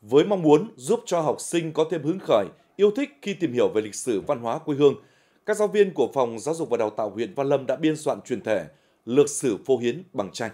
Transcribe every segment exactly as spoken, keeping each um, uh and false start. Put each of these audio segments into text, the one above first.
với mong muốn giúp cho học sinh có thêm hứng khởi, yêu thích khi tìm hiểu về lịch sử văn hóa quê hương. Các giáo viên của Phòng Giáo dục và Đào tạo huyện Văn Lâm đã biên soạn truyền thể Lược sử Phố Hiến bằng tranh.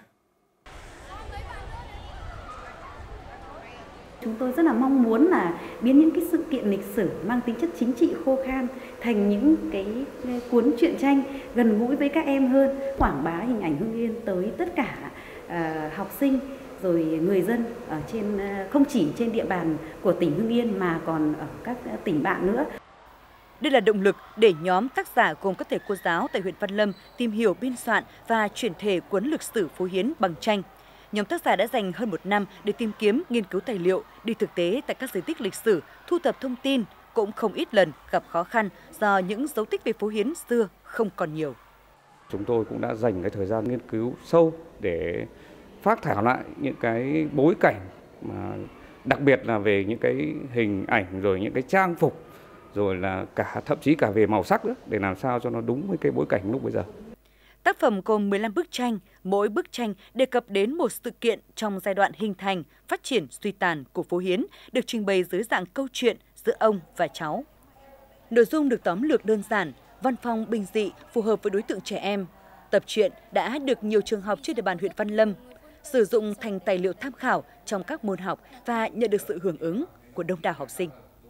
Chúng tôi rất là mong muốn là biến những cái sự kiện lịch sử mang tính chất chính trị khô khan thành những cái cuốn truyện tranh gần gũi với các em hơn, quảng bá hình ảnh Hưng Yên tới tất cả uh, học sinh rồi người dân ở trên uh, không chỉ trên địa bàn của tỉnh Hưng Yên mà còn ở các tỉnh bạn nữa. Đây là động lực để nhóm tác giả gồm các thầy cô giáo tại huyện Văn Lâm tìm hiểu, biên soạn và chuyển thể cuốn Lược sử Phố Hiến bằng tranh. Nhóm tác giả đã dành hơn một năm để tìm kiếm, nghiên cứu tài liệu, đi thực tế tại các di tích lịch sử, thu thập thông tin, cũng không ít lần gặp khó khăn do những dấu tích về phố Hiến xưa không còn nhiều. Chúng tôi cũng đã dành cái thời gian nghiên cứu sâu để phác thảo lại những cái bối cảnh, mà đặc biệt là về những cái hình ảnh rồi những cái trang phục, rồi là cả thậm chí cả về màu sắc nữa, để làm sao cho nó đúng với cái bối cảnh lúc bây giờ. Tác phẩm gồm mười lăm bức tranh, mỗi bức tranh đề cập đến một sự kiện trong giai đoạn hình thành, phát triển, suy tàn của phố Hiến, được trình bày dưới dạng câu chuyện giữa ông và cháu. Nội dung được tóm lược đơn giản, văn phong bình dị, phù hợp với đối tượng trẻ em. Tập truyện đã được nhiều trường học trên địa bàn huyện Văn Lâm sử dụng thành tài liệu tham khảo trong các môn học và nhận được sự hưởng ứng của đông đảo học sinh.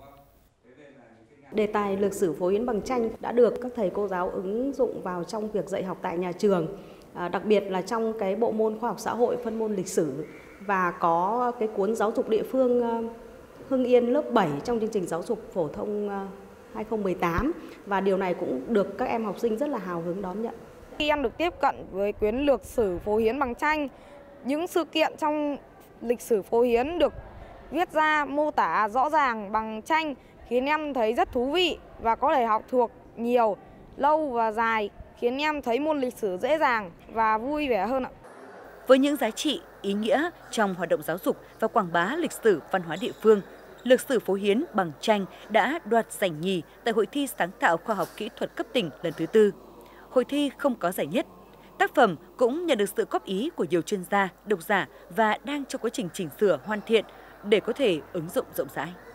Đề tài Lược sử Phố Hiến bằng tranh đã được các thầy cô giáo ứng dụng vào trong việc dạy học tại nhà trường, à, đặc biệt là trong cái bộ môn khoa học xã hội, phân môn lịch sử, và có cái cuốn giáo dục địa phương Hưng Yên lớp bảy trong chương trình giáo dục phổ thông hai không một tám, và điều này cũng được các em học sinh rất là hào hứng đón nhận. Khi em được tiếp cận với cuốn Lược sử Phố Hiến bằng tranh, những sự kiện trong lịch sử phố Hiến được viết ra, mô tả rõ ràng bằng tranh, khiến em thấy rất thú vị và có thể học thuộc nhiều, lâu và dài, khiến em thấy môn lịch sử dễ dàng và vui vẻ hơn ạ. Với những giá trị, ý nghĩa trong hoạt động giáo dục và quảng bá lịch sử văn hóa địa phương, Lược sử Phố Hiến bằng tranh đã đoạt giải nhì tại Hội thi sáng tạo khoa học kỹ thuật cấp tỉnh lần thứ tư. Hội thi không có giải nhất. Tác phẩm cũng nhận được sự góp ý của nhiều chuyên gia, độc giả và đang trong quá trình chỉnh sửa, hoàn thiện để có thể ứng dụng rộng rãi.